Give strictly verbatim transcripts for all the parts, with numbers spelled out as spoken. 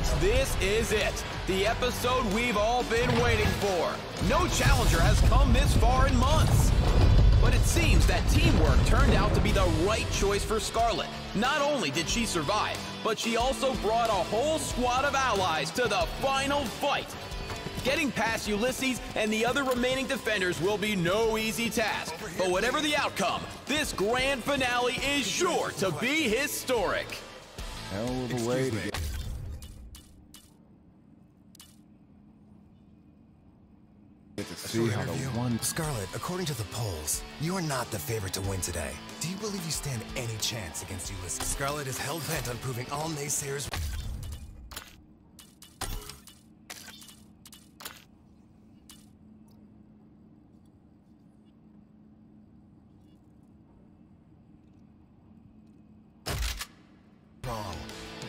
folks, this is it. The episode we've all been waiting for. No challenger has come this far in months. But it seems that teamwork turned out to be the right choice for Scarlet. Not only did she survive, but she also brought a whole squad of allies to the final fight. Getting past Ulysses and the other remaining defenders will be no easy task. But whatever the outcome, this grand finale is sure to be historic. Hell of a way to get... to see how the one... Scarlet, according to the polls, you are not the favorite to win today. Do you believe you stand any chance against Ulysses? Scarlet is hell-bent on proving all naysayers... wrong.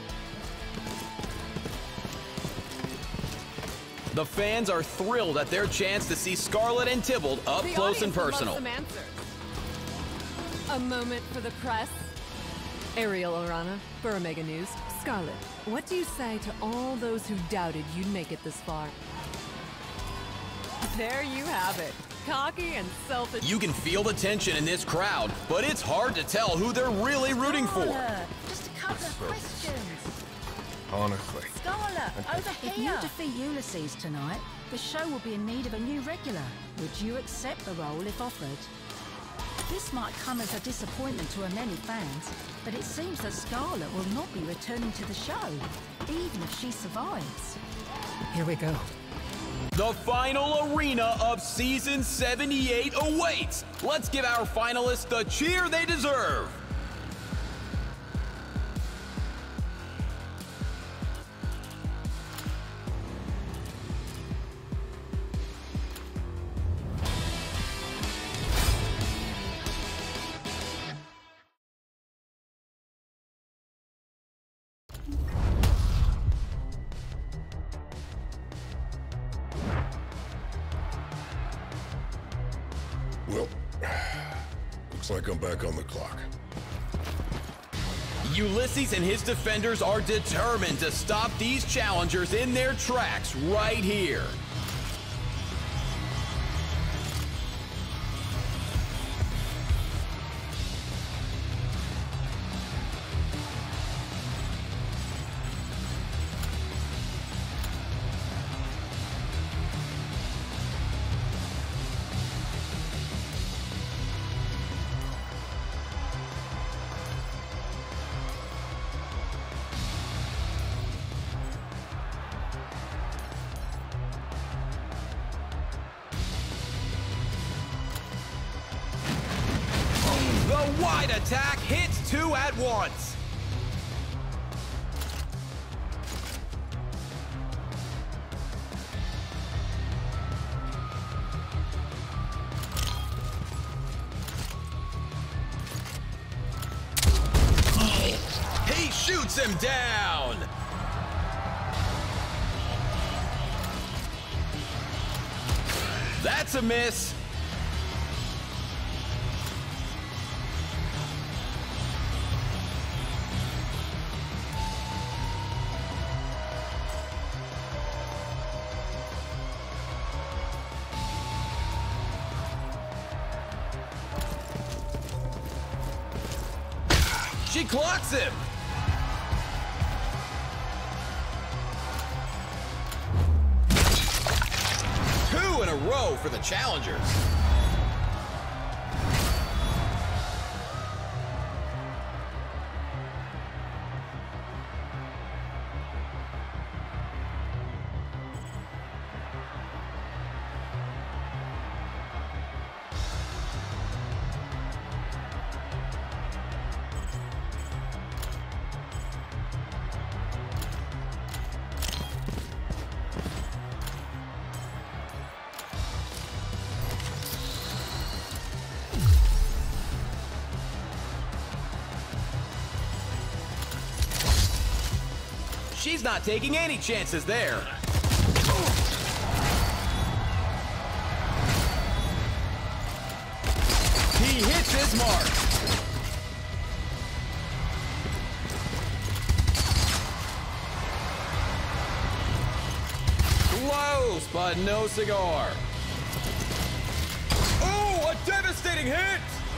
The fans are thrilled at their chance to see Scarlet and Tybalt up the close and audience personal. Some answers. A moment for the press. Ariel Orana for Omega News. Scarlet, what do you say to all those who doubted you'd make it this far? There you have it. Cocky and selfish. You can feel the tension in this crowd, but it's hard to tell who they're really rooting for. Scarlet, just a couple of questions. Honestly. Scarlet, over If here. you defeat Ulysses tonight, the show will be in need of a new regular. Would you accept the role if offered? This might come as a disappointment to her many fans, but it seems that Scarlet will not be returning to the show, even if she survives. Here we go. The final arena of season seventy-eight awaits. Let's give our finalists the cheer they deserve. Well, looks like I'm back on the clock. Ulysses and his defenders are determined to stop these challengers in their tracks right here. The wide attack hits two at once. He shoots him down. That's a miss. She clocks him! Two in a row for the challengers. She's not taking any chances there. He hits his mark. but no cigar. Oh, a devastating hit!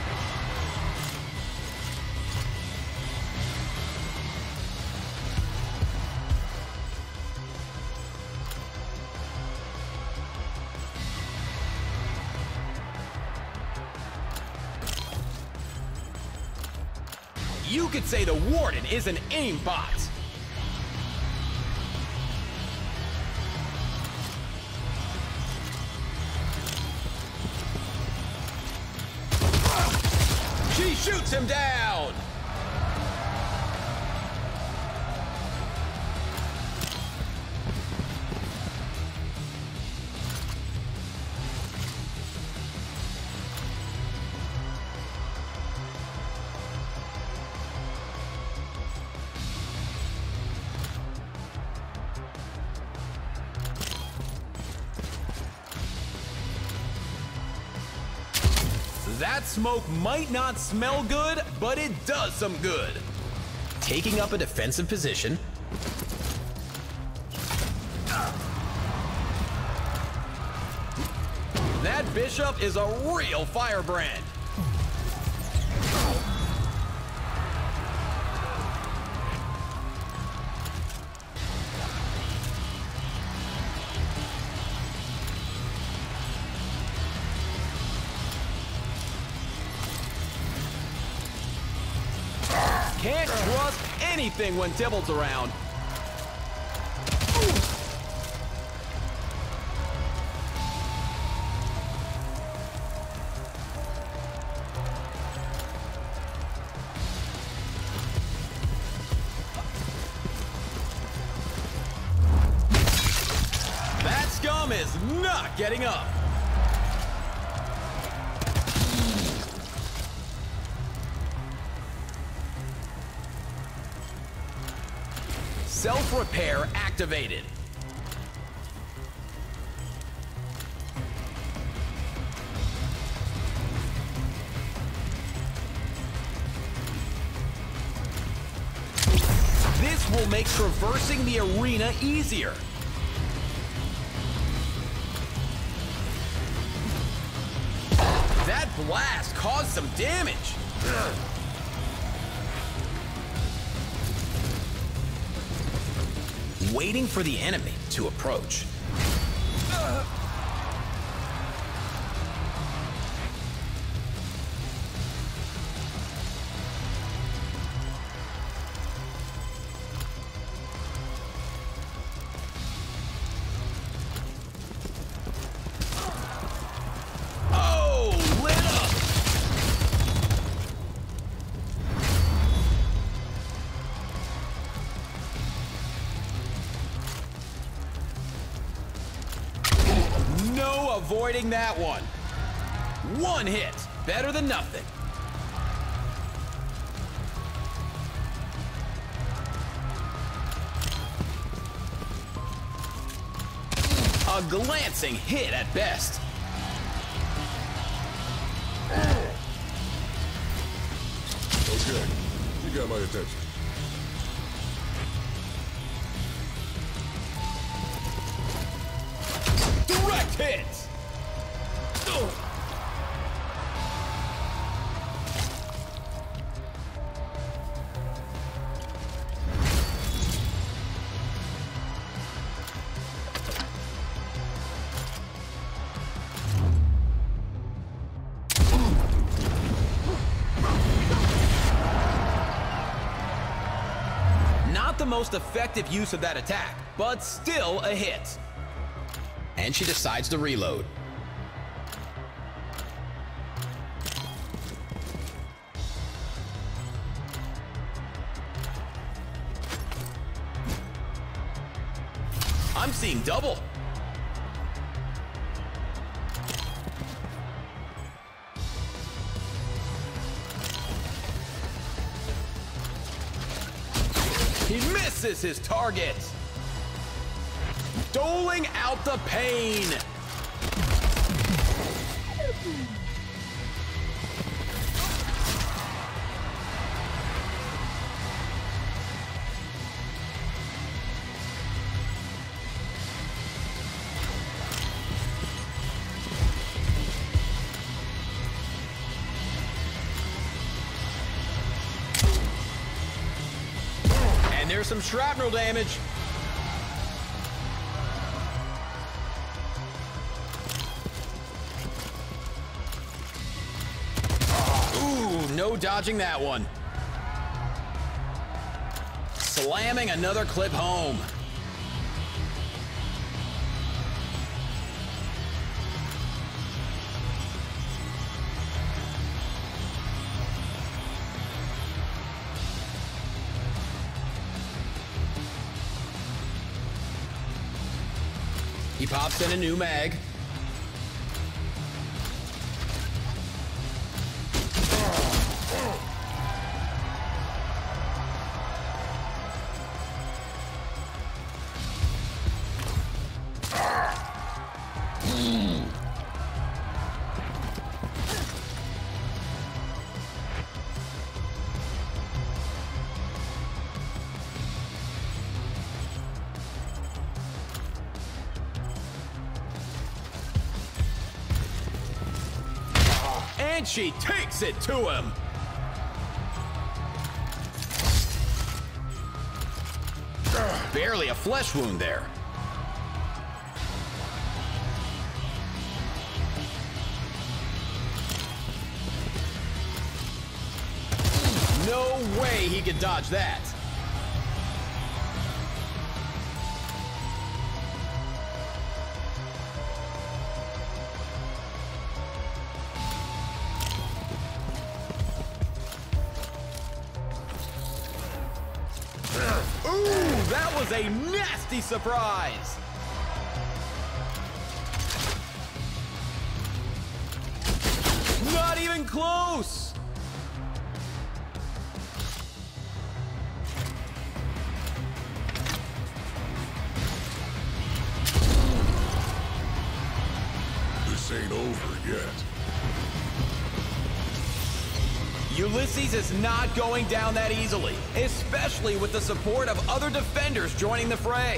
You could say the Warden is an aimbot. She shoots him down. That smoke might not smell good, but it does some good. Taking up a defensive position. That bishop is a real firebrand. Can't trust anything when Tybalt's around. That scum is not getting up. Self-repair activated. This will make traversing the arena easier. That blast caused some damage. Waiting for the enemy to approach. Oh, lit up! No avoiding that one. One hit, better than nothing. A glancing hit at best. Okay, you got my attention. Direct hits! Ugh. Not the most effective use of that attack, but still a hit. And she decides to reload. I'm seeing double. He misses his target. Doling out the pain. There's some shrapnel damage. Ooh, no dodging that one. Slamming another clip home. He pops in a new mag. And she takes it to him. Barely a flesh wound there. No way he could dodge that. Ooh, that was a nasty surprise. Not even close. This ain't over yet. Ulysses is not going down that easily, especially with the support of other defenders joining the fray.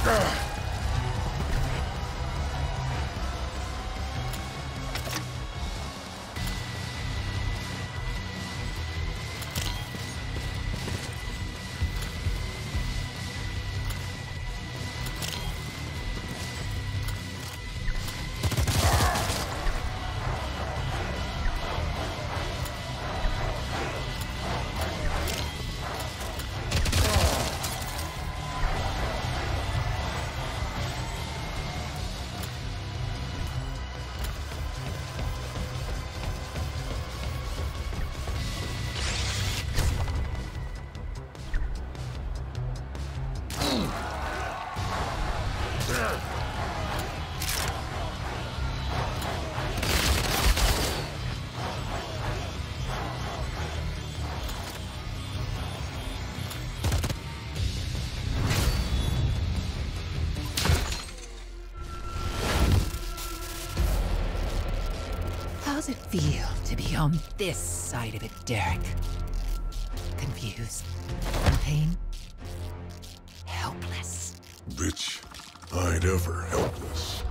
How's it feel to be on this side of it, Derick? Confused? In pain? Helpless? Bitch, I ain't ever helpless.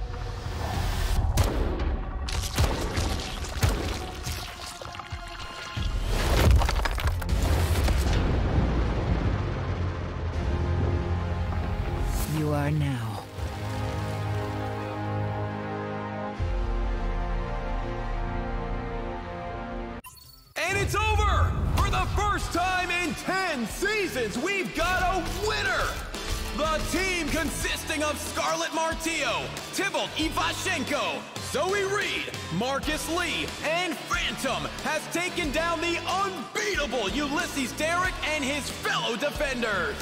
You are now. And it's over! For the first time in ten seasons, we've got a winner! The team consisting of Scarlet Martillo, Tybalt Ivashenko, Zoe Reed, Marcus Lee, and Phantom has taken down the unbeatable Ulysses Derick and his fellow defenders.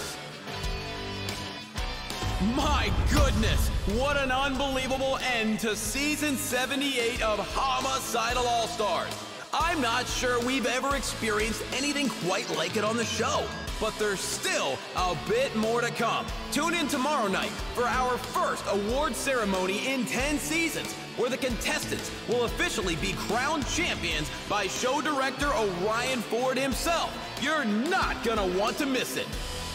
My goodness, what an unbelievable end to Season seventy-eight of Homicidal All-Stars. I'm not sure we've ever experienced anything quite like it on the show, but there's still a bit more to come. Tune in tomorrow night for our first award ceremony in ten seasons, where the contestants will officially be crowned champions by show director Orion Ford himself. You're not gonna want to miss it.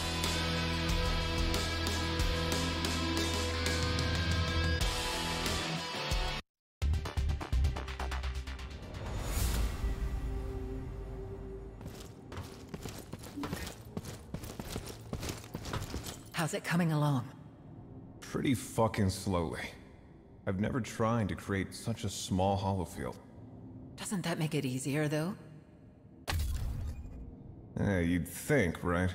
How's it coming along? Pretty fucking slowly. I've never tried to create such a small holofield. Doesn't that make it easier, though? Eh, you'd think, right?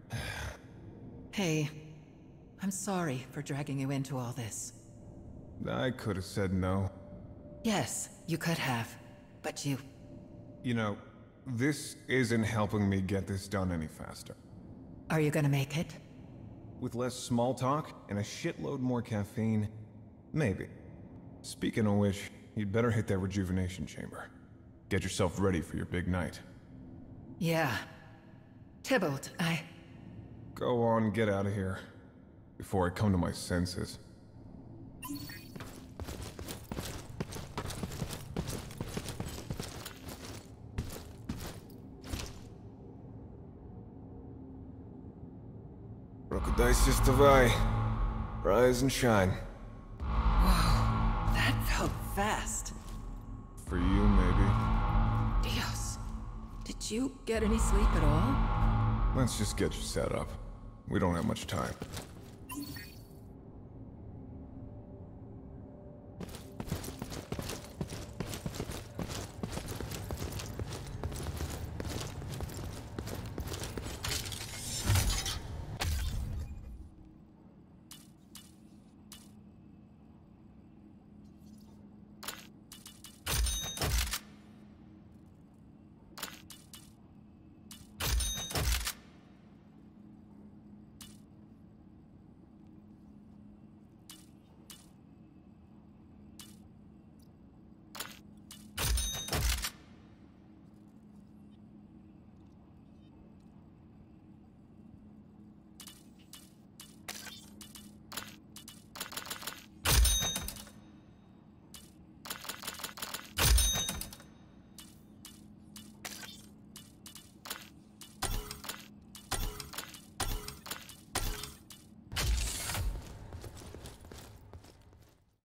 Hey, I'm sorry for dragging you into all this. I could have said no. Yes, you could have, but you... You know, this isn't helping me get this done any faster. Are you gonna make it? With less small talk and a shitload more caffeine, maybe. Speaking of which, you'd better hit that rejuvenation chamber. Get yourself ready for your big night. Yeah. Tybalt, I... Go on, get out of here. Before I come to my senses. Рокодайся, вставай. Rise and shine. Whoa, that felt fast. For you, maybe. Dios. Did you get any sleep at all? Let's just get you set up. We don't have much time.